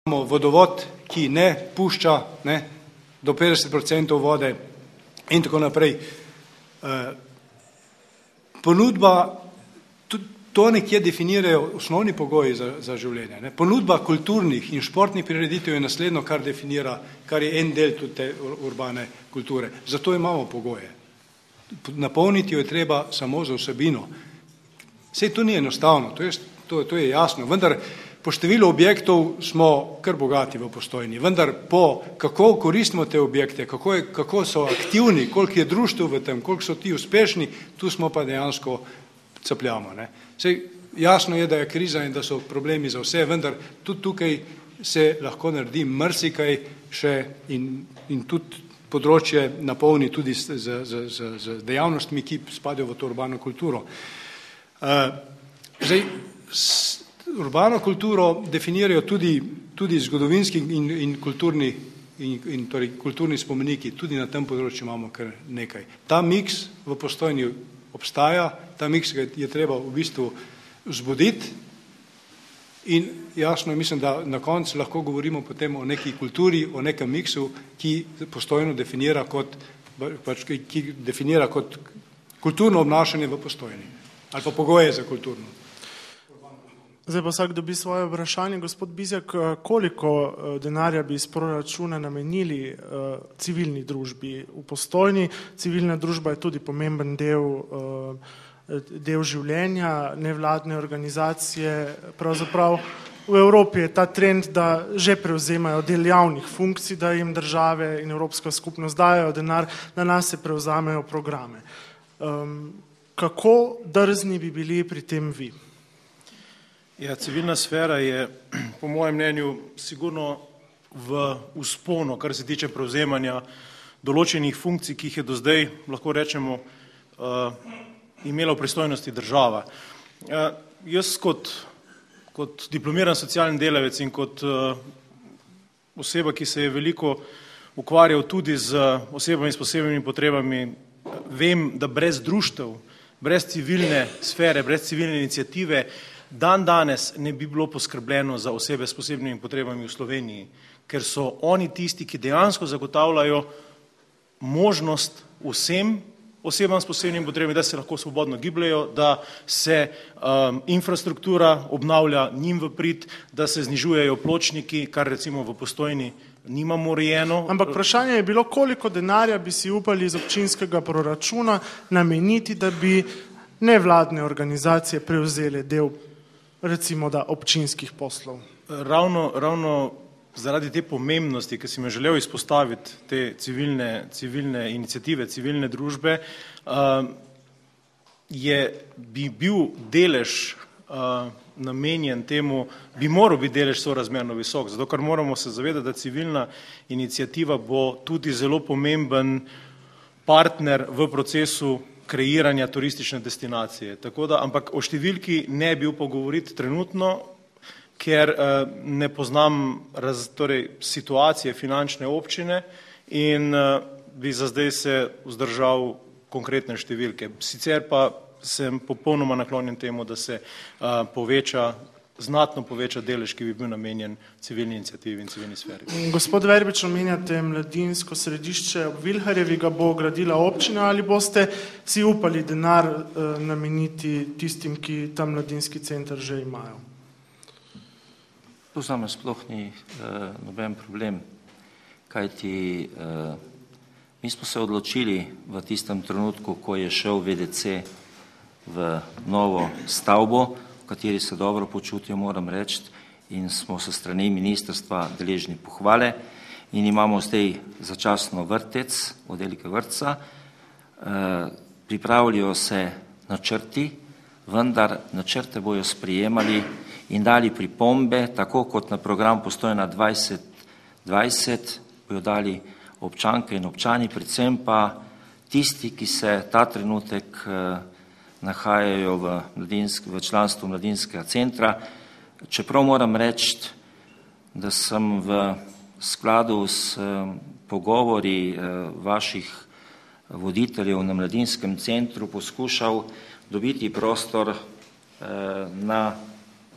imamo vodovod, ki ne pušča do 50% vode in tako naprej. Ponudba, to nekje definirajo osnovni pogoji za življenje. Ponudba kulturnih in športnih prireditev je naslednjo, kar definira, kar je en del tudi te urbane kulture. Zato imamo pogoje. Napolniti jo je treba samo za vsebino. Sej to ni enostavno, to je jasno, vendar po številu objektov smo kar bogati v Postojni, vendar kako koristimo te objekte, kako so aktivni, koliko je društev v tem, koliko so ti uspešni, tu smo pa dejansko capljamo. Sej jasno je, da je kriza in da so problemi za vse, vendar tudi tukaj se lahko naredi marsikaj še in tudi področje napolni tudi z dejavnostmi, ki spadajo v to urbano kulturo. Zdaj, urbano kulturo definirajo tudi zgodovinski in kulturni spomeniki, tudi na tem področju imamo kar nekaj. Ta miks v Postojni obstaja, ta miks je treba v bistvu vzbuditi in jasno mislim, da na koncu lahko govorimo potem o neki kulturi, o nekem miksu, ki Postojno definira kot kulturno obnašanje v Postojni ali pa pogoje za kulturno. Zdaj pa vsak dobi svoje vprašanje. Gospod Bizjak, koliko denarja bi iz proračuna namenili civilni družbi v Postojni? Civilna družba je tudi pomemben del življenja, nevladne organizacije. Pravzaprav v Evropi je ta trend, da že prevzemajo del javnih funkcij, da jim države in Evropska skupnost dajo denar, da nas se prevzamejo programe. Kako drzni bi bili pri tem vi? Ja, civilna sfera je po mojem mnenju sigurno v vzponu, kar se tiče prevzemanja določenih funkcij, ki jih je do zdaj, lahko rečemo, imela v pristojnosti država. Jaz kot diplomiran socialni delavec in kot oseba, ki se je veliko ukvarjal tudi z osebami s posebnimi potrebami, vem, da brez društev, brez civilne sfere, brez civilne iniciative dan danes ne bi bilo poskrbljeno za osebe s posebnimi potrebami v Sloveniji, ker so oni tisti, ki dejansko zagotavljajo možnost vsem osebam s posebnimi potrebami, da se lahko svobodno gibljajo, da se infrastruktura obnavlja njim v prid, da se znižujejo pločniki, kar recimo v Postojni nimamo urejeno. Ampak vprašanje je bilo, koliko denarja bi si upali iz občinskega proračuna nameniti, da bi nevladne organizacije prevzele del recimo da občinskih poslov. Ravno zaradi te pomembnosti, ki sem jo želel izpostaviti, te civilne iniciative, civilne družbe, bi bil delež namenjen temu, bi moral biti delež sorazmerno visok, zato ker moramo se zavedati, da civilna iniciativa bo tudi zelo pomemben partner v procesu kreiranja turistične destinacije. Ampak o številki ne bi upal govoriti trenutno, ker ne poznam situacije finančne občine in bi za zdaj se vzdržal konkretne številke. Sicer pa sem popolnoma naklonjen temu, da se znatno poveča delež, ki bi bil namenjen civilni iniciativi in civilni sferi. Gospod Verbič, omenjate mladinsko središče ob Vilharjevi, ga bo gradila občina ali boste si upali denar nameniti tistim, ki tam mladinski center že imajo? Tu zame sploh ni noben problem, kajti mi smo se odločili v tistem trenutku, ko je šel VDC v novo stavbo, v kateri se dobro počutijo, moram reči, in smo se strani ministrstva deležni pohvale in imamo zdaj začasno vrtec, oddelek vrtca, pripravljajo se načrti, vendar načrte bojo sprejemali in dali pripombe, tako kot na program Postojna 2020, bojo dali občanke in občani, predvsem pa tisti, ki se ta trenutek nahajajo v članstvu mladinskega centra. Čeprav moram reči, da sem v skladu s pogovori vaših voditeljev na mladinskem centru poskušal dobiti prostor na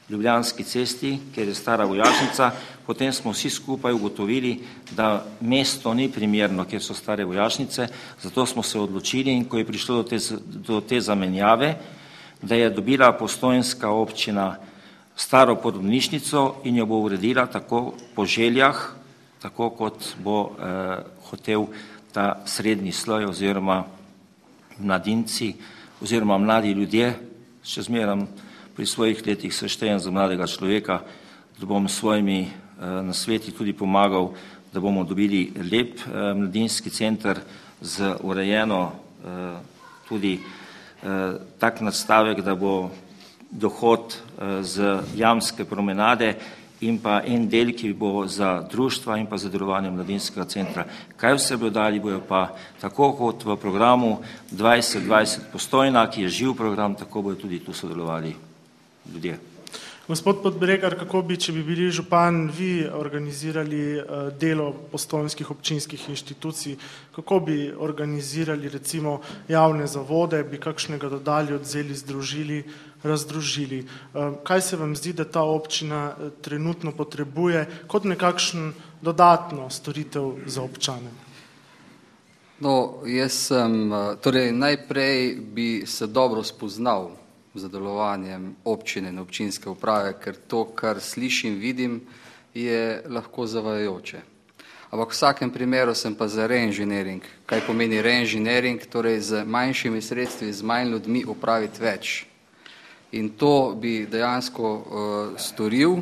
Ljubljanski cesti, kjer je stara vojašnica, potem smo vsi skupaj ugotovili, da mesto ni primerno, kjer so stare vojašnice, zato smo se odločili in ko je prišlo do te zamenjave, da je dobila Postojnska občina staro porodnišnico in jo bo uredila tako po željah, tako kot bo hotel ta srednji sloj oziroma mladinci oziroma mladi ljudje, še zmeram pri svojih letih se štejem za mladega človeka, da bom svojimi nasveti tudi pomagal, da bomo dobili lep mladinski center z urejeno tudi tak nastavek, da bo dohod z Jamske promenade in pa en del, ki bo za društva in pa za delovanje mladinskega centra. Kaj vse bodo dali, bojo pa tako kot v programu 2020 Postojna, ki je živ program, tako bojo tudi tu sodelovali ljudje. Gospod Podbregar, kako bi, če bi bili župan, vi organizirali delo postojnskih občinskih inštitucij, kako bi organizirali recimo javne zavode, bi kakšnega dodali, odzeli, združili, razdružili? Kaj se vam zdi, da ta občina trenutno potrebuje kot nekakšen dodatno storitev za občane? No, torej najprej bi se dobro spoznal za delovanjem občine in občinske uprave, ker to, kar slišim, vidim, je lahko zavajajoče. Ampak v vsakem primeru sem pa za reinženiring. Kaj pomeni reinženiring? Torej z manjšimi sredstvi, z manj ljudmi upraviti več. In to bi dejansko storil.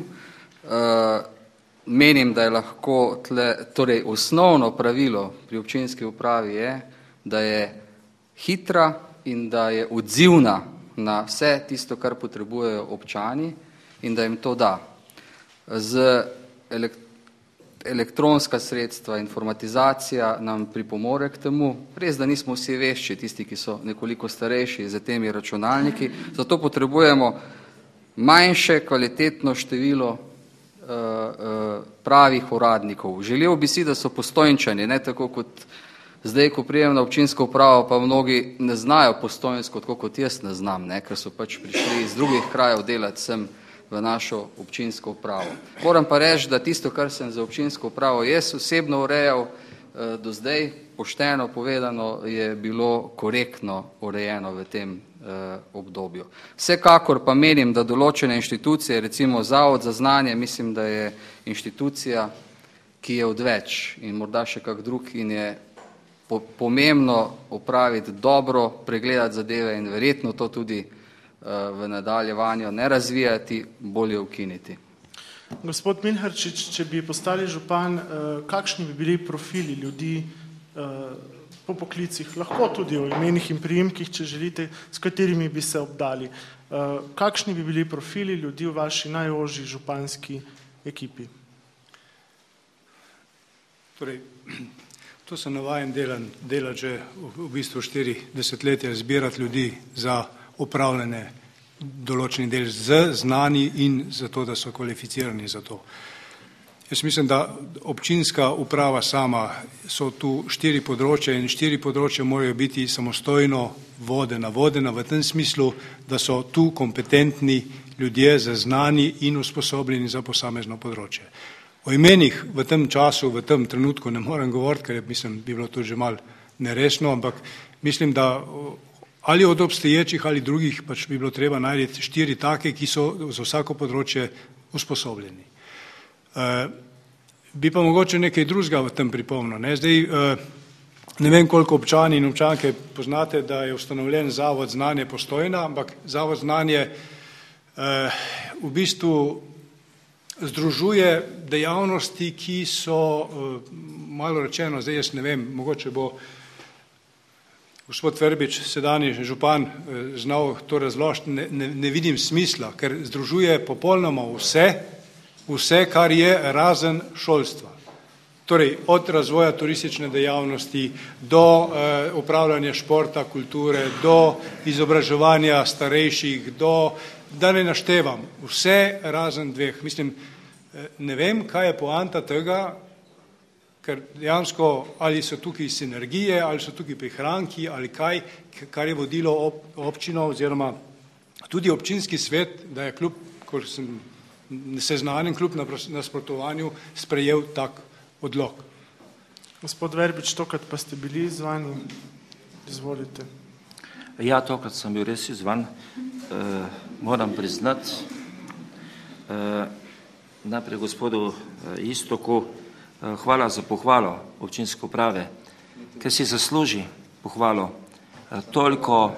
Menim, da je lahko torej osnovno pravilo pri občinski upravi je, da je hitra in da je odzivna na vse tisto, kar potrebujejo občani in da jim to da. Z elektronska sredstva, informatizacija nam pripomore k temu. Res, da nismo vsi vešči, tisti, ki so nekoliko starejši za temi računalniki, zato potrebujemo manjše kvalitetno število pravih uradnikov. Želel bi si, da so Postojnčani, ne tako kot zdaj, ko prijem na občinsko upravo, pa mnogi ne znajo postojnsko, tako kot jaz ne znam, ker so pač prišli iz drugih krajev delati sem v našo občinsko upravo. Moram pa reči, da tisto, kar sem za občinsko upravo jaz osebno urejal do zdaj, pošteno povedano, je bilo korektno urejeno v tem obdobju. Vsekakor pa menim, da določene inštitucije, recimo Zavod za znanje, mislim, da je inštitucija, ki je odveč in morda še kak drug in je pomembno opraviti dobro, pregledati zadeve in verjetno to tudi v nadaljevanju ne razvijati, bolje ukiniti. Gospod Milharčič, če bi postali župan, kakšni bi bili profili ljudi po poklicih, lahko tudi o imenih in priimkih, če želite, s katerimi bi se obdali? Kakšni bi bili profili ljudi v vaši najožji županski ekipi? Torej, to sem navajen delati že v bistvu 4 desetletja, zbirati ljudi za upravljanje določenih del z znani in za to, da so kvalificirani za to. Jaz mislim, da občinska uprava sama so tu 4 področja in 4 področja morajo biti samostojno vodena v tem smislu, da so tu kompetentni ljudje zaznani in usposobljeni za posamezno področje. O imenih v tem času, v tem trenutku ne morem govoriti, ker mislim, bi bilo to že malo neresno, ampak mislim, da ali od obstoječih ali drugih pač bi bilo treba najti 4 take, ki so za vsako področje usposobljeni. Bi pa mogoče nekaj drugega v tem pripomnil. Zdaj, ne vem, koliko občani in občanke poznate, da je ustanovljen Zavod znanje Postojna, ampak Zavod znanje v bistvu združuje dejavnosti, ki so, malo rečeno, zdaj jaz ne vem, mogoče bo gospod Verbič, sedanji župan, znal to razložiti, ne vidim smisla, ker združuje popolnoma vse, kar je razen šolstva. Torej, od razvoja turistične dejavnosti do upravljanja športa, kulture, do izobraževanja starejših, da ne naštevam, vse razen 2. Mislim, ne vem, kaj je poanta tega, ker dejansko ali so tukaj sinergije, ali so tukaj prihranki, ali kaj, kar je vodilo občino oziroma tudi občinski svet, da je kljub ko sem seznanjen kljub nasprotovanju, sprejel tak odlok. Gospod Verbič, tokrat pa ste bili izzvani. Izvolite. Ja, tokrat sem bil res izzvan. Moram priznati, najprej gospodu Iztoku, hvala za pohvalo občinske uprave, ker si zasluži pohvalo. Toliko,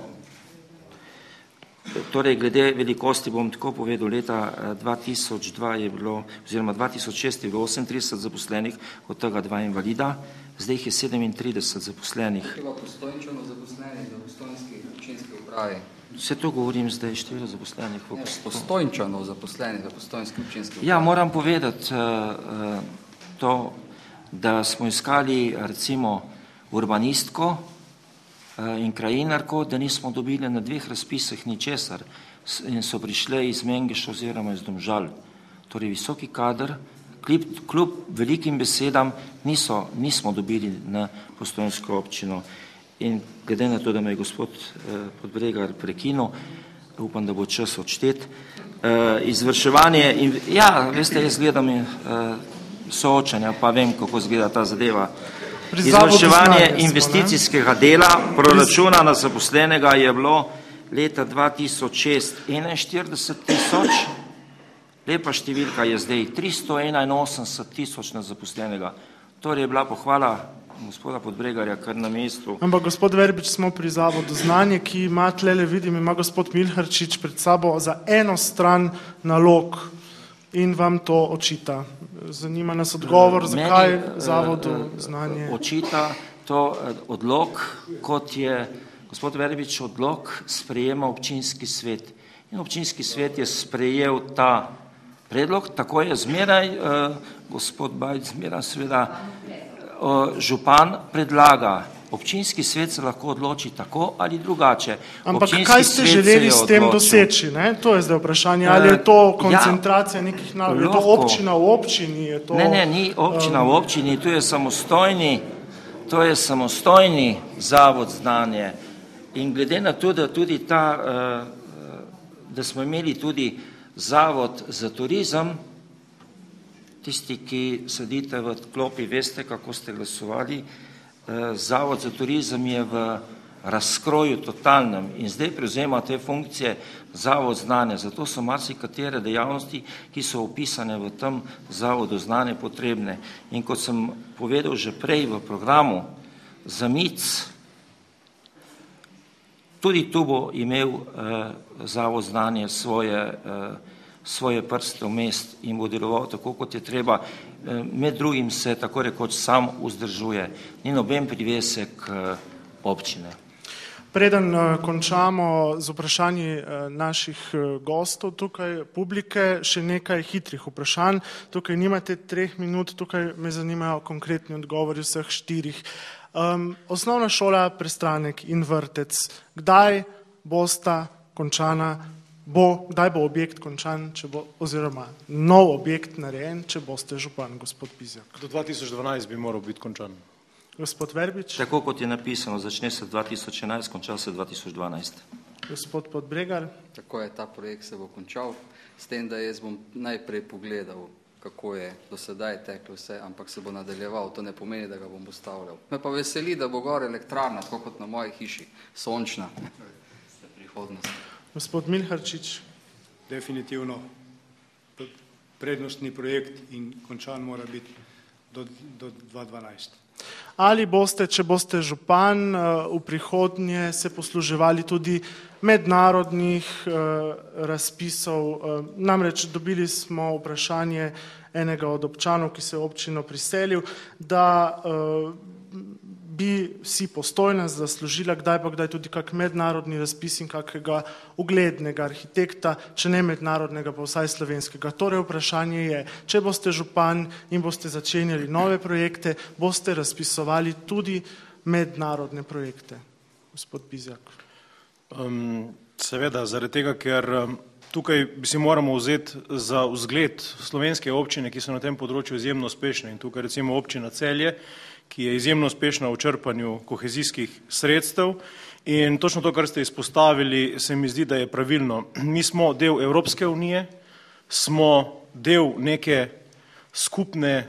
torej glede velikosti bom tako povedal, leta 2002 je bilo, oziroma 2006 je bilo 38 zaposlenih, od tega 2 invalida, zdaj jih je 37 zaposlenih. Treba Postojnčano zaposlenih v postojnski občinski upravi. Vse to govorim zdaj, število zaposlenih. Postojnčano zaposlenih v postojnski občinski upravi. Ja, moram povedati to, da smo iskali recimo urbanistko in krajinarko, da nismo dobili na 2 razpisih ničesar in so prišle iz Mengeša oziroma iz Domžal. Torej visoki kader, kljub velikim besedam nismo dobili na postojnsko občino. In glede na to, da me je gospod Podbregar prekinil, upam, da bo čas odštet, izvrševanje, ja, veste, jaz gledam soočanja, pa vem, kako izgleda ta zadeva. Izvrševanje investicijskega dela proračuna na zaposlenega je bilo leta 2006 41 tisoč, lepa številka je zdaj 381 tisoč na zaposlenega. Torej je bila pohvala gospoda Podbregarja kar na mestu. Ampak gospod Verbič, smo pri Zavodu Znanje, ki ima tlele, vidim, ima gospod Milharčič pred sabo za eno stran nalog in vam to očita. Zanima nas odgovor, zakaj Zavodu Znanje. Očita to odlok, kot je gospod Verbič odlok sprejema občinski svet. In občinski svet je sprejel ta predlog, tako je zmeraj, gospod Bajc, zmeraj seveda, župan predlaga, občinski svet se lahko odloči tako ali drugače. Ampak kaj ste želeli s tem doseči? To je zdaj vprašanje. Ali je to koncentracija nekih nalog? Je to občina v občini? Ne, ni občina v občini, to je samostojni zavod Znanje. In glede na to, da tudi da smo imeli tudi zavod za turizem, tisti, ki sedite v klopi, veste, kako ste glasovali, zavod za turizem je v razkroju totalnem in zdaj prevzema te funkcije zavod Znanje. Zato so marsikatere dejavnosti, ki so opisane v tem zavodu Znanje, potrebne. In kot sem povedal že prej v programu za MIC, tudi tu bo imel zavod Znanje svoje prste v mest in bo deloval tako, kot je treba. Med drugim se tako rekoč sam vzdržuje. Ni noben privesek občine. Preden končamo z vprašanji naših gostov tukaj, publike, še nekaj hitrih vprašanj. Tukaj nimate 3 minut, tukaj me zanimajo konkretni odgovori vseh 4. Osnovna šola Prestranek in vrtec. Kdaj bosta končana? Kdaj bo objekt končan, oziroma nov objekt narejen, če boste župan, gospod Bizjak? Do 2012 bi moral biti končan. Gospod Verbič? Tako kot je napisano, začne se 2011, konča se 2012. Gospod Podbregar? Tako je, ta projekt se bo končal, s tem, da jaz bom najprej pogledal, kako je do sedaj teklo vse, ampak se bo nadaljeval, to ne pomeni, da ga bom postavljal. Me pa veseli, da bo gor elektrarna, tako kot na moji hiši, sončna prihodnost. Gospod Milharčič? Definitivno prednostni projekt in končan mora biti do 2012. Ali boste, če boste župan, v prihodnje se posluževali tudi mednarodnih razpisov? Namreč dobili smo vprašanje enega od občanov, ki se je občino priselil, da bi si Postojna zaslužila kdaj pa kdaj tudi kak mednarodni razpis in kakega uglednega arhitekta, če ne mednarodnega, pa vsaj slovenskega. Torej vprašanje je, če boste župan in boste začenjali nove projekte, boste razpisovali tudi mednarodne projekte. Gospod Bizjak. Seveda, zaradi tega, ker tukaj bi si moramo vzeti za vzgled slovenske občine, ki so na tem področju izjemno uspešne in tukaj recimo občina Celje, ki je izjemno uspešna v črpanju kohezijskih sredstev in točno to, kar ste izpostavili, se mi zdi, da je pravilno. Mi smo del Evropske unije, smo del neke skupne